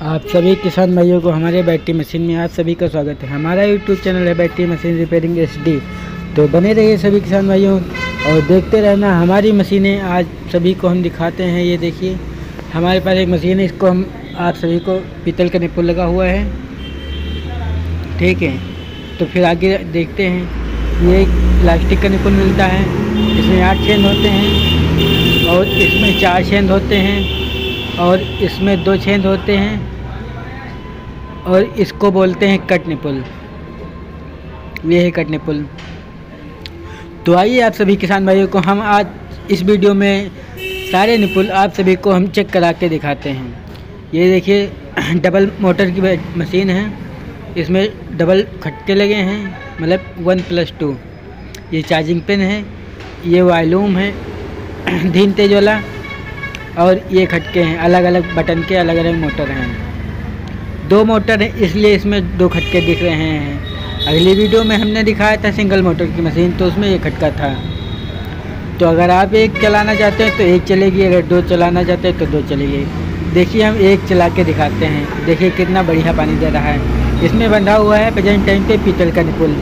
आप सभी किसान भाइयों को हमारे बैटरी मशीन में आप सभी का स्वागत है। हमारा यूट्यूब चैनल है बैटरी मशीन रिपेयरिंग HD। तो बने रहिए सभी किसान भाइयों और देखते रहना हमारी मशीनें। आज सभी को हम दिखाते हैं। ये देखिए हमारे पास एक मशीन है, इसको हम आप सभी को पीतल का निपुल लगा हुआ है, ठीक है। तो फिर आगे देखते हैं। ये प्लास्टिक का निपुल मिलता है, इसमें 8 छेद होते हैं और इसमें 4 छेद होते हैं और इसमें 2 छेद होते हैं और इसको बोलते हैं कट निपुल। ये है कट निपुल। तो आइए आप सभी किसान भाइयों को हम आज इस वीडियो में सारे निपुल आप सभी को हम चेक करा के दिखाते हैं। ये देखिए डबल मोटर की मशीन है, इसमें डबल खटके लगे हैं, मतलब 1+2। ये चार्जिंग पिन है, ये वॉल्यूम है धीन तेज वाला, और ये खटके हैं अलग अलग बटन के, अलग अलग मोटर हैं। 2 मोटर है इसलिए इसमें 2 खटके दिख रहे हैं। अगली वीडियो में हमने दिखाया था सिंगल मोटर की मशीन, तो उसमें ये खटका था। तो अगर आप 1 चलाना चाहते हैं तो 1 चलेगी, अगर 2 चलाना चाहते हैं तो 2 चलेगी। देखिए हम 1 चला के दिखाते हैं। देखिए कितना बढ़िया पानी दे रहा है। इसमें बंधा हुआ है प्रेजेंट टाइम पे पीतल का निपुल।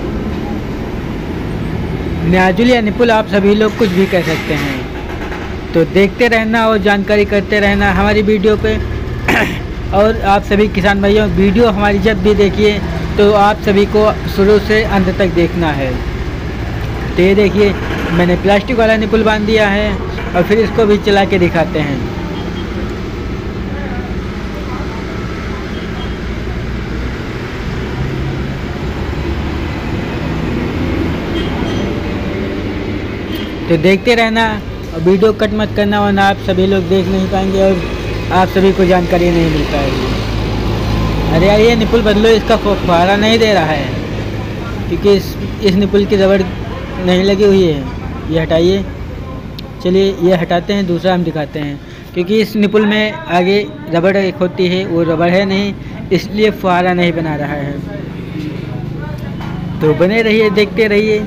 नाजुल या निपुल आप सभी लोग कुछ भी कह सकते हैं। तो देखते रहना और जानकारी करते रहना हमारी वीडियो पे। और आप सभी किसान भाइयों वीडियो हमारी जब भी देखिए तो आप सभी को शुरू से अंत तक देखना है। तो ये देखिए मैंने प्लास्टिक वाला निपुल बांध दिया है और फिर इसको भी चला के दिखाते हैं। तो देखते रहना और वीडियो कट मत करना, वरना आप सभी लोग देख नहीं पाएंगे और आप सभी को जानकारी नहीं मिल पाएगी। अरे यार ये निपुल बदलो, इसका फुहारा नहीं दे रहा है क्योंकि इस निपुल की रबड़ नहीं लगी हुई है। ये हटाइए, चलिए ये हटाते हैं, दूसरा हम दिखाते हैं। क्योंकि इस निपुल में आगे रबड़ एक होती है, वो रबड़ है नहीं, इसलिए फुहारा नहीं बना रहा है। तो बने रहिए, देखते रहिए।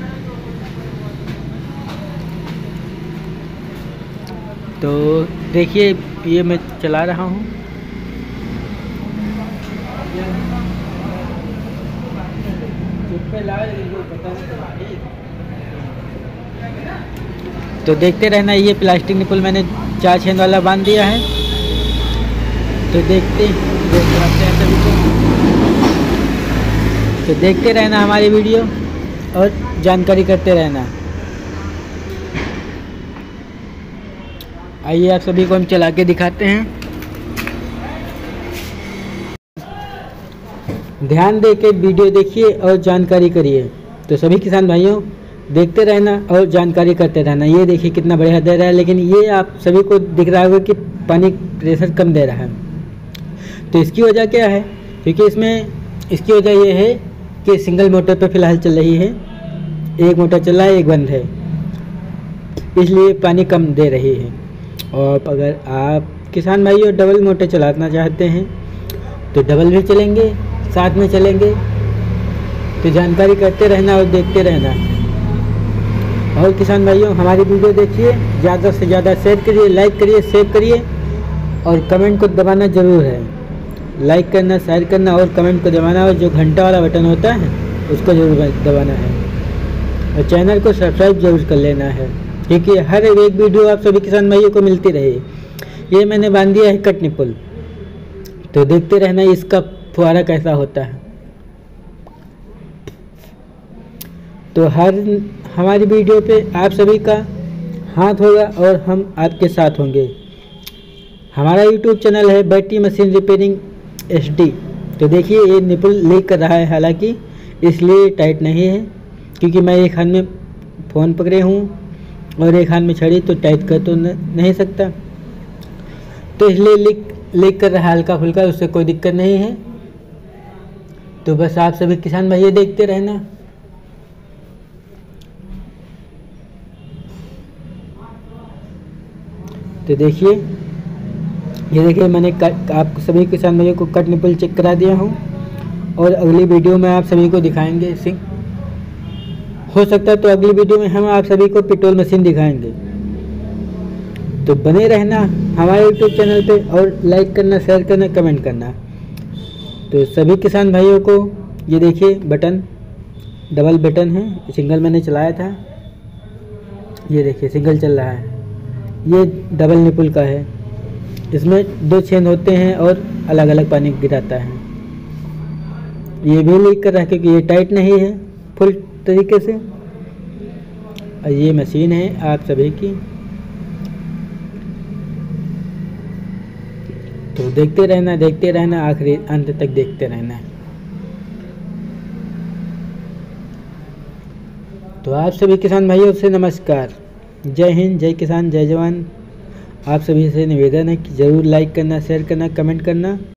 तो देखिए ये मैं चला रहा हूँ। तो देखते रहना। ये प्लास्टिक निपुल मैंने 4 छेद वाला बांध दिया है। तो देखते हैं सभी को। तो देखते रहना हमारी वीडियो और जानकारी करते रहना। आइए आप सभी को हम चला के दिखाते हैं। ध्यान दे के वीडियो देखिए और जानकारी करिए। तो सभी किसान भाइयों देखते रहना और जानकारी करते रहना। ये देखिए कितना बढ़िया दे रहा है, लेकिन ये आप सभी को दिख रहा होगा कि पानी प्रेशर कम दे रहा है। तो इसकी वजह क्या है? क्योंकि इसकी वजह ये है कि सिंगल मोटर पर फिलहाल चल रही है, एक मोटर चल रहा है, एक बंद है, इसलिए पानी कम दे रही है। और अगर आप किसान भाइयों डबल मोटर चलाना चाहते हैं तो डबल भी चलेंगे, साथ में चलेंगे। तो जानकारी करते रहना और देखते रहना। और किसान भाइयों हमारी वीडियो देखिए, ज़्यादा से ज़्यादा शेयर करिए, लाइक करिए, सेव करिए और कमेंट को दबाना ज़रूर है। लाइक करना, शेयर करना और कमेंट को दबाना, और जो घंटा वाला बटन होता है उसको ज़रूर दबाना है और चैनल को सब्सक्राइब जरूर कर लेना है, क्योंकि हर एक वीडियो आप सभी किसान भाइयों को मिलती रहे। ये मैंने बांध दिया है कट निपुल। तो देखते रहना इसका फुहारा कैसा होता है। तो हमारी वीडियो पे आप सभी का हाथ होगा और हम आपके साथ होंगे। हमारा यूट्यूब चैनल है बैटरी मशीन रिपेयरिंग HD। तो देखिए ये निपुल लीक कर रहा है, हालांकि इसलिए टाइट नहीं है क्योंकि मैं एक हाथ में फ़ोन पकड़े हूँ और एक हाथ में छड़ी, तो टाइट कर तो नहीं सकता, तो इसलिए लीक कर रहा है हल्का फुल्का, उससे कोई दिक्कत नहीं है। तो बस आप सभी किसान भाई देखते रहना। तो देखिए ये देखिए मैंने आप सभी किसान भाइयों को कट निपुल चेक करा दिया हूँ और अगली वीडियो में आप सभी को दिखाएंगे। हो सकता है तो अगली वीडियो में हम आप सभी को पेट्रोल मशीन दिखाएंगे। तो बने रहना हमारे यूट्यूब चैनल पे और लाइक करना, शेयर करना, कमेंट करना। तो सभी किसान भाइयों को ये देखिए बटन डबल बटन है, सिंगल मैंने चलाया था, ये देखिए सिंगल चल रहा है। ये डबल निपुल का है, इसमें 2 छेद होते हैं और अलग अलग पानी गिराता है। ये भी लीक कर रहा है क्योंकि ये टाइट नहीं है फुल तरीके से। और ये मशीन है आप सभी की, तो देखते रहना आखिरी अंत तक देखते रहना। तो आप सभी किसान भाइयों से नमस्कार, जय हिंद, जय किसान, जय जवान। आप सभी से निवेदन है कि ज़रूर लाइक करना, शेयर करना, कमेंट करना।